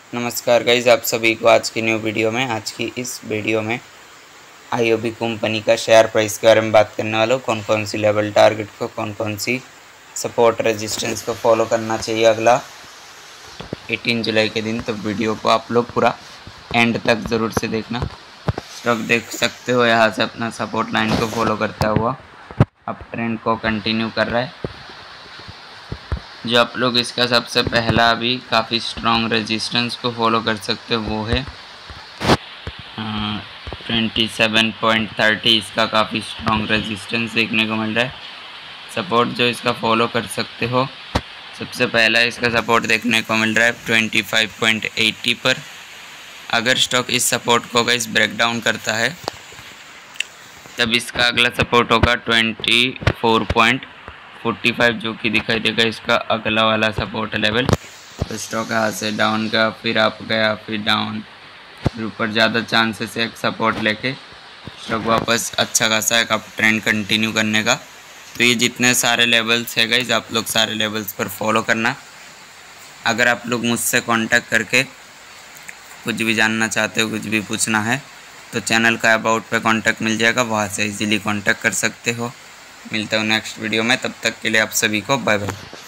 नमस्कार गाइज, आप सभी को आज की इस वीडियो में आईओबी कंपनी का शेयर प्राइस के बारे में बात करने वाला हूँ। कौन कौन सी लेवल टारगेट को, कौन कौन सी सपोर्ट रेजिस्टेंस को फॉलो करना चाहिए अगला 18 जुलाई के दिन। तो वीडियो को आप लोग पूरा एंड तक ज़रूर से देखना। स्टॉक देख सकते हो यहाँ से अपना सपोर्ट लाइन को फॉलो करता हुआ अप ट्रेंड को कंटिन्यू कर रहा है। जो आप लोग इसका सबसे पहला अभी काफ़ी स्ट्रॉन्ग रेजिस्टेंस को फॉलो कर सकते हो वो है 27.30। इसका काफ़ी स्ट्रॉन्ग रेजिस्टेंस देखने को मिल रहा है। सपोर्ट जो इसका फॉलो कर सकते हो, सबसे पहला इसका सपोर्ट देखने को मिल रहा है 25.80 पर। अगर स्टॉक इस सपोर्ट को गाइस ब्रेक डाउन करता है तब इसका अगला सपोर्ट होगा 24.45, जो कि दिखाई देगा इसका अगला वाला सपोर्ट लेवल। तो स्टॉक यहाँ से डाउन गया, फिर अप गया, फिर डाउन, फिर ऊपर ज़्यादा चांसेस है एक सपोर्ट लेके स्टॉक वापस अच्छा खासा एक अप ट्रेंड कंटिन्यू करने का। तो ये जितने सारे लेवल्स है गाइस, आप लोग सारे लेवल्स पर फॉलो करना। अगर आप लोग मुझसे कांटेक्ट करके कुछ भी जानना चाहते हो, कुछ भी पूछना है, तो चैनल का अबाउट पे कांटेक्ट मिल जाएगा, वहाँ से इजीली कांटेक्ट कर सकते हो। मिलता हूँ नेक्स्ट वीडियो में, तब तक के लिए आप सभी को बाय बाय।